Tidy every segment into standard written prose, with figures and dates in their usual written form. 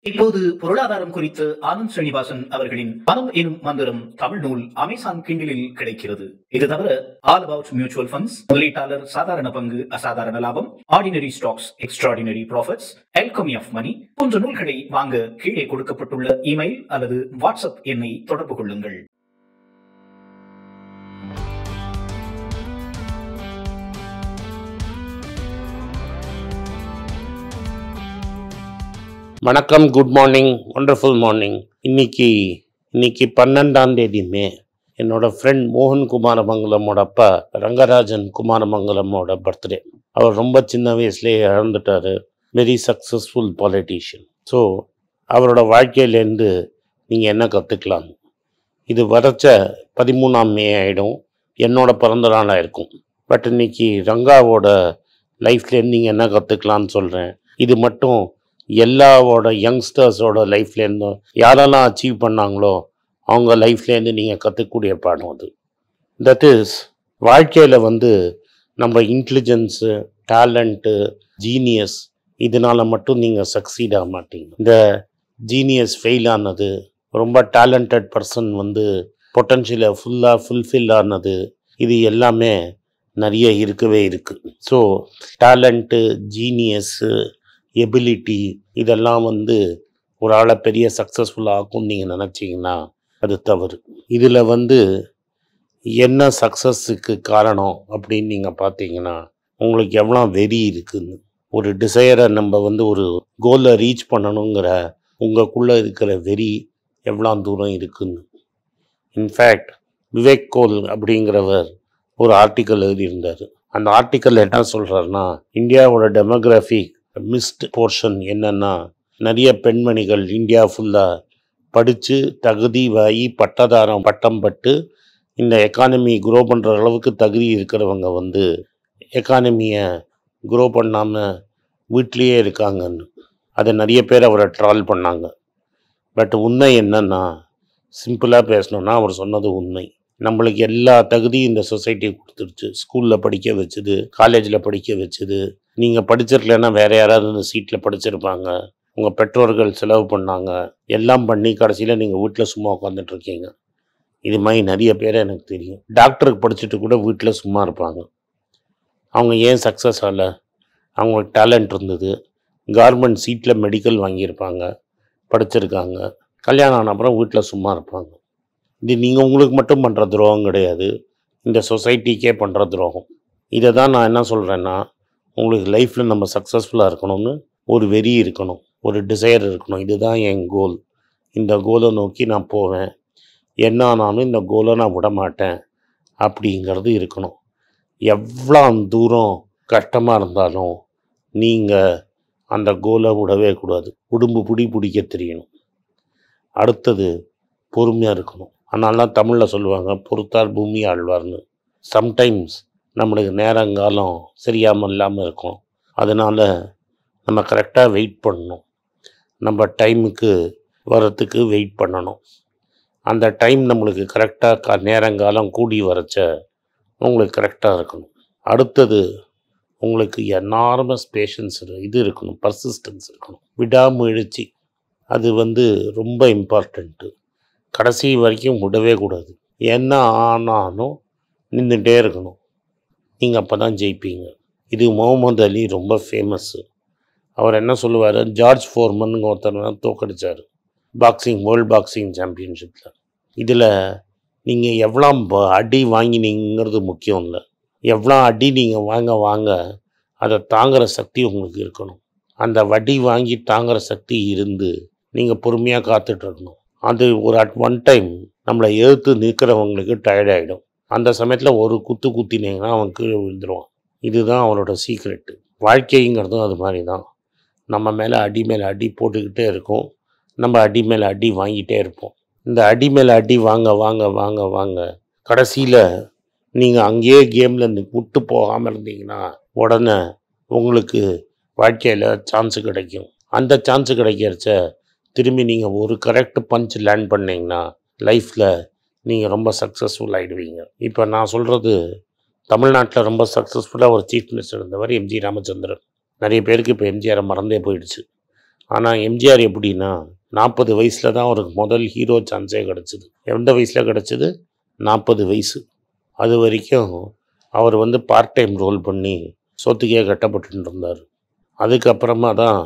இப்போது பொருளாதாரம் குறித்து ஆனந்த் ஸ்ரீனிவாசன் அவர்களின் பணம் எனும் மந்திரம் தமிழ் நூல் அமேசான் கிண்டிலில் கிடைக்கிறது. இது தவிர ஆல் அபவுட் மியூச்சுவல் ஃபண்ட்ஸ், முதலீட்டாளர் சாதாரண பங்கு அசாதாரண லாபம், ordinary stocks extraordinary profits, alchemy of money போன்ற நூல்களை வாங்க கீழே கொடுக்கப்பட்டுள்ள இமெயில் அல்லது வாட்ஸ்அப் எண்ணை தொடர்பு கொள்ளுங்கள். வணக்கம், குட் மார்னிங், ஒண்டர்ஃபுல் மார்னிங். இன்னைக்கு 12ஆம் தேதி மே. என்னோட ஃப்ரெண்ட் மோகன் குமாரமங்கலமோட அப்பா ரங்கராஜன் குமாரமங்கலமோட பர்த்டே. அவர் ரொம்ப சின்ன வயசுலேயே இறந்துட்டார். Very successful politician. ஸோ அவரோட வாழ்க்கையிலேருந்து நீங்கள் என்ன கற்றுக்கலாம்? இது வரைச்ச 13ஆம் மே ஆகிடும், என்னோட பிறந்த நாளாக இருக்கும். பட் இன்னைக்கு ரங்காவோட லைஃப்லேருந்து நீங்கள் என்ன கற்றுக்கலான்னு சொல்கிறேன். இது மட்டும் எல்லாவோட யங்ஸ்டர்ஸோட லைஃப்லேருந்தும் யாரெல்லாம் அச்சீவ் பண்ணாங்களோ அவங்க லைஃப்லேருந்து நீங்கள் கற்றுக்கூடிய பாடம் அது. தட் இஸ், வாழ்க்கையில் நம்ம இன்டெலிஜென்ஸு, டேலண்ட்டு, ஜீனியஸ் இதனால் மட்டும் நீங்கள் சக்சீட் ஆக மாட்டீங்க. இந்த ஜீனியஸ் ஃபெயில் ஆனது, ரொம்ப டேலண்டட் பர்சன் பொட்டன்ஷியலை ஃபுல்ஃபில் ஆனது, இது எல்லாமே நிறைய இருக்கவே இருக்குது. ஸோ டேலண்ட்டு, ஜீனியஸ்ஸு, எபிலிட்டி இதெல்லாம் ஒரு ஆளை பெரிய சக்ஸஸ்ஃபுல்லாக ஆகும்னு நீங்கள் நினச்சிங்கன்னா அது தவறு. இதில் என்ன சக்ஸஸுக்கு காரணம் அப்படின்னு நீங்கள் பார்த்தீங்கன்னா, உங்களுக்கு எவ்வளோ வெறி இருக்குதுன்னு. ஒரு டிசைரை நம்ம ஒரு கோலை ரீச் பண்ணணுங்கிற உங்களுக்குள்ளே இருக்கிற வெறி எவ்வளோ தூரம் இருக்குதுன்னு. இன்ஃபேக்ட் விவேக் கோல் அப்படிங்கிறவர் ஒரு ஆர்டிக்கல் எழுதியிருந்தார். அந்த ஆர்டிக்கல் என்ன சொல்கிறாருன்னா, இந்தியாவோட டெமோகிராஃபிக் மிஸ்ட் போர்ஷன் என்னன்னா, நிறைய பெண்மணிகள் இந்தியா ஃபுல்லாக படித்து தகுதி வாங்கி பட்டம் பட்டு இந்த எக்கானமி க்ரோ பண்ணுற அளவுக்கு தகுதி இருக்கிறவங்க எக்கானமியை க்ரோ பண்ணாமல் வீட்லேயே இருக்காங்கன்னு. அதை நிறைய பேர் அவரை ட்ரால் பண்ணாங்க. பட் உண்மை என்னன்னா, சிம்பிளாக பேசணுன்னா அவர் சொன்னது உண்மை. நம்மளுக்கு எல்லா தகுதியும் இந்த சொசைட்டி கொடுத்துருச்சு. ஸ்கூலில் படிக்க வச்சுது, காலேஜில் படிக்க வச்சுது. நீங்கள் படிச்சிருக்கலன்னா வேறு யாராவது இந்த சீட்டில் படிச்சிருப்பாங்க. உங்கள் பெற்றோர்கள் செலவு பண்ணாங்க, எல்லாம் பண்ணி கடைசியில் நீங்கள் வீட்டில் சும்மா உட்காந்துட்ருக்கீங்க. இது மாதிரி நிறைய பேர் எனக்கு தெரியும். டாக்டருக்கு படிச்சுட்டு கூட வீட்டில் சும்மா இருப்பாங்க. அவங்க ஏன் சக்ஸஸ் ஆகலை? அவங்களுக்கு டேலண்ட் இருந்தது. கவர்மெண்ட் சீட்டில் மெடிக்கல் வாங்கியிருப்பாங்க, படிச்சிருக்காங்க. கல்யாணம் ஆன அப்புறம் வீட்டில் சும்மா இருப்பாங்க. இது நீங்கள் உங்களுக்கு மட்டும் பண்ணுற துரோகம் கிடையாது, இந்த சொசைட்டிக்கே பண்ணுற துரோகம். இதை தான் நான் என்ன சொல்கிறேன்னா, உங்களுக்கு லைஃப்பில் நம்ம சக்ஸஸ்ஃபுல்லாக இருக்கணும்னு ஒரு வெறி இருக்கணும், ஒரு டிசைர் இருக்கணும். இதுதான் என் கோல், இந்த கோலை நோக்கி நான் போவேன், என்ன ஆனாலும் இந்த கோலை நான் விட மாட்டேன் அப்படிங்கிறது இருக்கணும். எவ்வளோ தூரம் கஷ்டமாக இருந்தாலும் நீங்கள் அந்த கோலை விடவே கூடாது. உடும்பு பிடிக்க தெரியணும். அடுத்தது பொறுமையாக இருக்கணும். அதனால்தான் தமிழில் சொல்லுவாங்க, பொறுத்தால் பூமி ஆழ்வார்னு. சம்டைம்ஸ் நம்மளுக்கு நேரங்காலம் சரியாமல் இல்லாமல் இருக்கும். அதனால் நம்ம கரெக்டாக வெயிட் பண்ணணும். நம்ம டைமுக்கு வரத்துக்கு வெயிட் பண்ணணும். அந்த டைம் நம்மளுக்கு கரெக்டாக நேரங்காலம் கூடி வரச்ச உங்களுக்கு கரெக்டாக இருக்கணும். அடுத்தது, உங்களுக்கு எனார்மஸ் பேஷன்ஸ் இருக்கணும், பர்சிஸ்டன்ஸ் இருக்கணும், விடாமுயற்சி. அது ரொம்ப இம்பார்ட்டண்ட்டு. கடைசி வரைக்கும் விடவே கூடாது. என்ன ஆனாலும் நின்றுட்டே இருக்கணும். நீங்கள் அப்போ தான் ஜெயிப்பீங்க. இது முகமது அலி ரொம்ப ஃபேமஸ்ஸு. அவர் என்ன சொல்லுவார், ஜார்ஜ் ஃபோர்மன் ஒருத்தர் தோக்கடிச்சார் வேர்ல்ட் பாக்ஸிங் சாம்பியன்ஷிப்பில். இதில் நீங்கள் எவ்வளோ அடி வாங்கினீங்கிறது முக்கியம் இல்லை, எவ்வளோ அடி நீங்கள் வாங்க அதை தாங்குகிற சக்தி உங்களுக்கு இருக்கணும். அந்த வடி வாங்கி தாங்குகிற சக்தி இருந்து நீங்கள் பொறுமையாக காத்துட்ருக்கணும். அது ஒரு ஒன் டைம் நம்மளை எதிர்த்து நிற்கிறவங்களுக்கு டயர்டாகிடும். அந்த சமயத்தில் ஒரு குத்தினீங்கன்னா அவன் கீழே விழுந்துருவான். இதுதான் அவனோட சீக்ரெட்டு. வாழ்க்கைங்கிறதும் அது மாதிரி தான். நம்ம மேலே அடி போட்டுக்கிட்டே இருக்கும், நம்ம அடி மேலே அடி வாங்கிட்டே இருப்போம். இந்த அடி மேலே அடி வாங்க கடைசியில் நீங்கள் அங்கேயே கேமில் விட்டு போகாமல் இருந்தீங்கன்னா உடனே உங்களுக்கு வாழ்க்கையில் சான்ஸு கிடைக்கும். அந்த சான்ஸு கிடைக்கிறச்ச திரும்பி நீங்கள் ஒரு கரெக்ட் பஞ்ச் லேண்ட் பண்ணிங்கன்னா லைஃப்பில் நீங்கள் ரொம்ப சக்ஸஸ்ஃபுல் ஆகிடுவீங்க. இப்போ நான் சொல்கிறது, தமிழ்நாட்டில் ரொம்ப சக்ஸஸ்ஃபுல்லாக ஒரு சீஃப் மினிஸ்டர் இருந்தவர் எம்ஜி ராமச்சந்திரன். நிறைய பேருக்கு இப்போ எம்ஜிஆரை மறந்தே போயிடுச்சு. ஆனால் எம்ஜிஆர் எப்படின்னா 40 வயசில் தான் அவருக்கு முதல் ஹீரோ சான்ஸே கிடச்சிது. எந்த வயசில் கிடச்சிது? 40 வயசு. அது வரைக்கும் அவர் வந்து பார்ட் டைம் ரோல் பண்ணி சொத்துக்கே கட்டப்பட்டு இருந்தார். அதுக்கப்புறமா தான்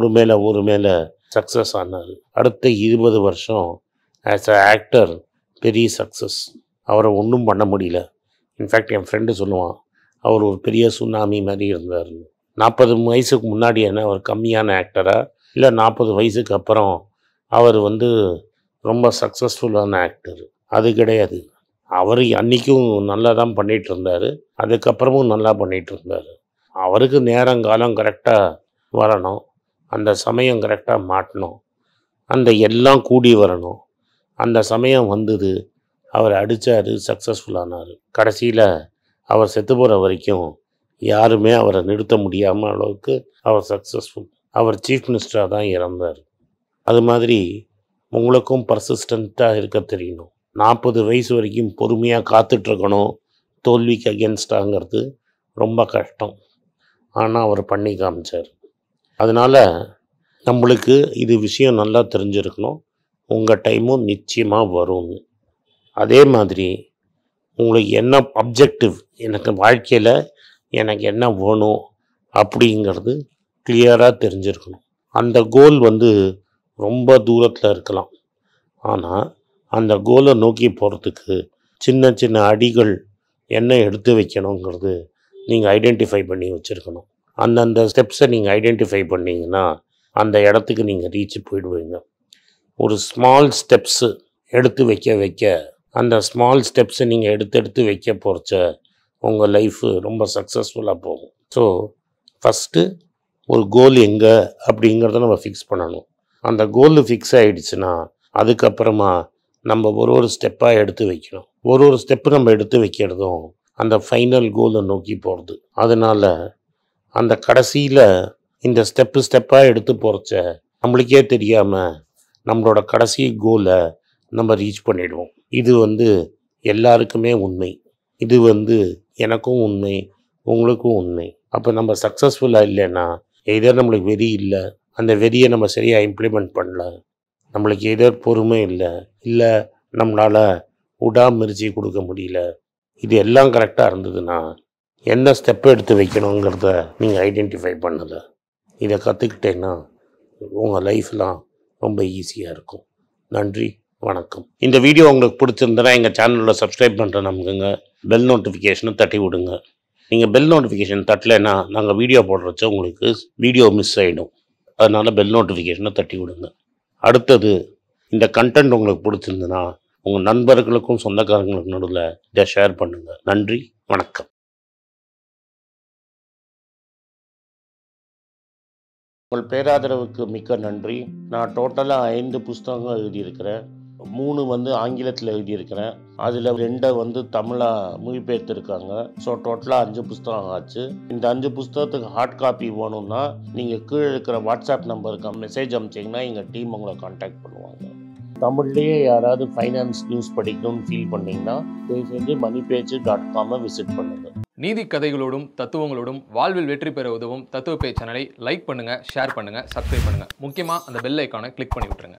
ஒரு மேலே சக்ஸஸ் ஆனார். அடுத்த 20 வருஷம் ஆஸ் அ ஆக்டர் பெரிய சக்ஸஸ். அவரை ஒன்றும் பண்ண முடியல. இன்ஃபேக்ட் என் ஃப்ரெண்டு சொல்லுவான், அவர் ஒரு பெரிய சுனாமி மாதிரி இருந்தார். 40 வயசுக்கு முன்னாடி என்ன அவர் கம்மியான ஆக்டரா, இல்லை 40 வயசுக்கு அப்புறம் அவர் வந்து ரொம்ப சக்ஸஸ்ஃபுல்லான ஆக்டர்? அது கிடையாது. அவர் அன்றைக்கும் நல்லா தான் பண்ணிகிட்டு இருந்தார், அதுக்கப்புறமும் நல்லா பண்ணிகிட்டு இருந்தார். அவருக்கு நேரங்காலம் கரெக்டாக வரணும், அந்த சமயம் கரெக்டாக மாட்டணும், அந்த எல்லாம் கூடி வரணும். அந்த சமயம் வந்தது, அவர் அடித்தார், சக்ஸஸ்ஃபுல்லானார். கடைசியில் அவர் செத்து போகிற வரைக்கும் யாருமே அவரை நிறுத்த முடியாமல் அளவுக்கு அவர் சக்ஸஸ்ஃபுல். அவர் சீஃப் மினிஸ்டராக தான் இறந்தார். அது மாதிரி உங்களுக்கும் பர்சிஸ்டண்ட்டாக இருக்க தெரியணும். 40 வயசு வரைக்கும் பொறுமையாக காத்துட்ருக்கணும். தோல்விக்கு அகேன்ஸ்டாங்கிறது ரொம்ப கஷ்டம். ஆனால் அவர் பண்ணி காமிச்சார். அதனால் நம்மளுக்கு இது விஷயம் நல்லா தெரிஞ்சிருக்கணும். உங்கள் டைமும் நிச்சயமாக வரும்னு. அதே மாதிரி உங்களுக்கு என்ன அப்ஜெக்டிவ், எனக்கு வாழ்க்கையில் எனக்கு என்ன வேணும் அப்படிங்கிறது கிளியராக தெரிஞ்சிருக்கணும். அந்த கோல் வந்து ரொம்ப தூரத்தில் இருக்கலாம், ஆனால் அந்த கோலை நோக்கி போகிறதுக்கு சின்ன சின்ன அடிகள் என்ன எடுத்து வைக்கணுங்கிறது நீங்கள் ஐடென்டிஃபை பண்ணி வச்சுருக்கணும். அந்தந்த ஸ்டெப்ஸை நீங்கள் ஐடென்டிஃபை பண்ணிங்கன்னா அந்த இடத்துக்கு நீங்கள் ரீச் போயிடுவீங்க. ஒரு ஸ்மால் ஸ்டெப்ஸு எடுத்து வைக்க அந்த ஸ்மால் ஸ்டெப்ஸை நீங்கள் எடுத்து வைக்க போகிறச்ச உங்கள் லைஃபு ரொம்ப சக்ஸஸ்ஃபுல்லாக போகும். ஸோ ஃபஸ்ட்டு ஒரு கோல் எங்கே அப்படிங்கிறத நம்ம ஃபிக்ஸ் பண்ணணும். அந்த கோல் ஃபிக்ஸ் ஆகிடுச்சுன்னா அதுக்கப்புறமா நம்ம ஒரு ஸ்டெப்பாக எடுத்து வைக்கணும். ஒரு ஸ்டெப்பு நம்ம எடுத்து வைக்கிறதும் அந்த ஃபைனல் கோலை நோக்கி போகிறது. அதனால் அந்த கடைசியில் இந்த ஸ்டெப்பாக எடுத்து போகிறச்ச நம்மளுக்கே தெரியாமல் நம்மளோட கடைசி கோலை நம்ம ரீச் பண்ணிடுவோம். இது வந்து எல்லாருக்குமே உண்மை. இது வந்து எனக்கும் உண்மை, உங்களுக்கும் உண்மை. அப்போ நம்ம சக்ஸஸ்ஃபுல்லாக இல்லைன்னா எதர் நம்மளுக்கு வெறி இல்லை, அந்த வெறியை நம்ம சரியாக இம்ப்ளிமெண்ட் பண்ணல, நம்மளுக்கு எதர் பொறுமை இல்லை நம்மளால் விடாமுயற்சி கொடுக்க முடியல, இது எல்லாம் கரெக்டாக இருந்ததுன்னா என்ன ஸ்டெப் எடுத்து வைக்கணுங்கிறத நீங்கள் ஐடென்டிஃபை பண்ணலை. இதை கற்றுக்கிட்டேன்னா உங்கள் லைஃப்லாம் ரொம்ப ஈஸியாக இருக்கும். நன்றி, வணக்கம். இந்த வீடியோ உங்களுக்கு பிடிச்சிருந்தனா எங்கள் சேனலில் சப்ஸ்கிரைப் பண்ணுற நம்புங்க, பெல் நோட்டிஃபிகேஷனை தட்டி விடுங்க. நீங்கள் பெல் நோட்டிஃபிகேஷன் தட்டலைன்னா நாங்கள் வீடியோ போடுறச்ச உங்களுக்கு வீடியோ மிஸ் ஆகிடும். அதனால் பெல் நோட்டிஃபிகேஷனை தட்டி விடுங்க. அடுத்தது, இந்த கண்டென்ட் உங்களுக்கு பிடிச்சிருந்துன்னா உங்கள் நண்பர்களுக்கும் சொந்தக்காரங்களுக்கும் நடுவில் இதை ஷேர் பண்ணுங்கள். நன்றி, வணக்கம். உங்கள் பேராதரவுக்கு மிக்க நன்றி. நான் டோட்டலாக 5 புஸ்தகங்கள் எழுதியிருக்கிறேன். 3 வந்து ஆங்கிலத்தில் எழுதியிருக்கிறேன். அதில் 2 வந்து தமிழாக மொழிபெயர்த்துருக்காங்க. ஸோ டோட்டலாக 5 புஸ்தகம் ஆச்சு. இந்த 5 புஸ்தகத்துக்கு ஹார்ட் காப்பி வேணும்னா நீங்கள் கீழே இருக்கிற வாட்ஸ்அப் நம்பருக்கு மெசேஜ் அனுப்பிச்சிங்கன்னா எங்கள் டீம் உங்களை கான்டாக்ட் பண்ணுவாங்க. தமிழ்லேயே யாராவது ஃபைனான்ஸ் நியூஸ் படிக்கணும்னு ஃபீல் பண்ணிங்கன்னா தயவுசெஞ்சு moneypage.com விசிட் பண்ணுங்கள். நீதி கதைகளோடும் தத்துவங்களோடும் வாழ்வில் வெற்றி பெற உதவும் தத்துவ பேச்சு சேனலை லைக் பண்ணுங்கள், ஷேர் பண்ணுங்கள், சப்ஸ்கிரைப் பண்ணுங்கள். முக்கியமாக அந்த பெல் ஐக்கானை கிளிக் பண்ணி விட்டுருங்க.